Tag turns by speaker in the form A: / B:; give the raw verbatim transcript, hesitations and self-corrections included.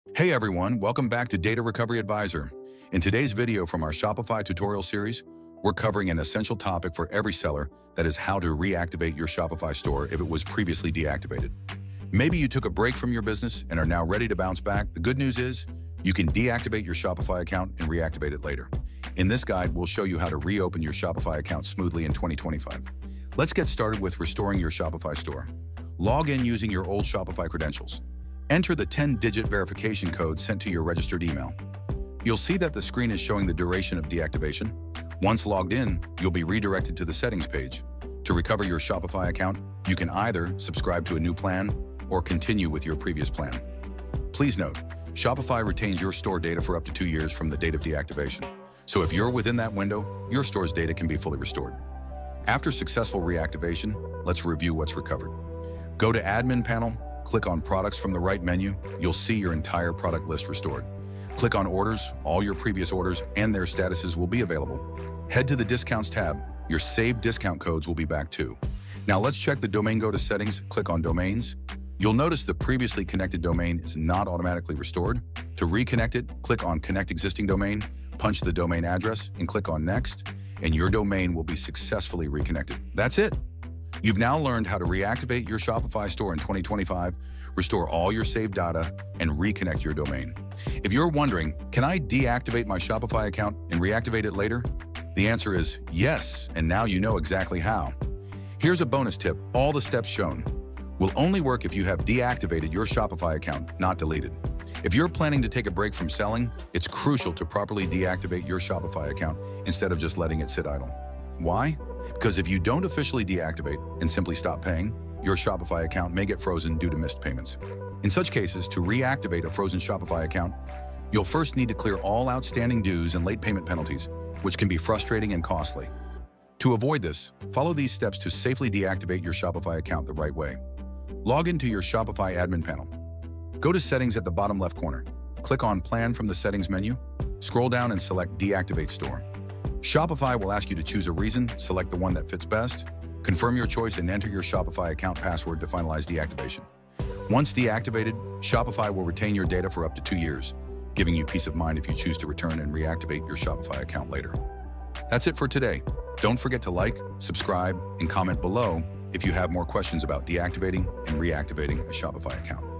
A: Hey everyone, welcome back to Data Recovery Advisor. In today's video from our Shopify tutorial series, we're covering an essential topic for every seller, that is how to reactivate your Shopify store if it was previously deactivated. Maybe you took a break from your business and are now ready to bounce back. The good news is, you can deactivate your Shopify account and reactivate it later. In this guide, we'll show you how to reopen your Shopify account smoothly in twenty twenty-five. Let's get started with restoring your Shopify store. Log in using your old Shopify credentials. Enter the ten digit verification code sent to your registered email. You'll see that the screen is showing the duration of deactivation. Once logged in, you'll be redirected to the settings page. To recover your Shopify account, you can either subscribe to a new plan or continue with your previous plan. Please note, Shopify retains your store data for up to two years from the date of deactivation. So if you're within that window, your store's data can be fully restored. After successful reactivation, let's review what's recovered. Go to Admin Panel, click on Products from the right menu. You'll see your entire product list restored. Click on Orders. All your previous orders and their statuses will be available. Head to the Discounts tab. Your saved discount codes will be back too. Now let's check the domain. Go to Settings, click on Domains. You'll notice the previously connected domain is not automatically restored. To reconnect it, click on Connect Existing Domain, punch the domain address, and click on Next, and your domain will be successfully reconnected. That's it. You've now learned how to reactivate your Shopify store in twenty twenty-five, restore all your saved data, and reconnect your domain. If you're wondering, can I deactivate my Shopify account and reactivate it later? The answer is yes, and now you know exactly how. Here's a bonus tip. All the steps shown will only work if you have deactivated your Shopify account, not deleted. If you're planning to take a break from selling, it's crucial to properly deactivate your Shopify account instead of just letting it sit idle. Why? Because if you don't officially deactivate and simply stop paying, your Shopify account may get frozen due to missed payments. In such cases, to reactivate a frozen Shopify account, you'll first need to clear all outstanding dues and late payment penalties, which can be frustrating and costly. To avoid this, follow these steps to safely deactivate your Shopify account the right way. Log into your Shopify admin panel. Go to Settings at the bottom left corner. Click on Plan from the Settings menu. Scroll down and select Deactivate Store. Shopify will ask you to choose a reason, select the one that fits best, confirm your choice, and enter your Shopify account password to finalize deactivation. Once deactivated, Shopify will retain your data for up to two years, giving you peace of mind if you choose to return and reactivate your Shopify account later. That's it for today. Don't forget to like, subscribe, and comment below if you have more questions about deactivating and reactivating a Shopify account.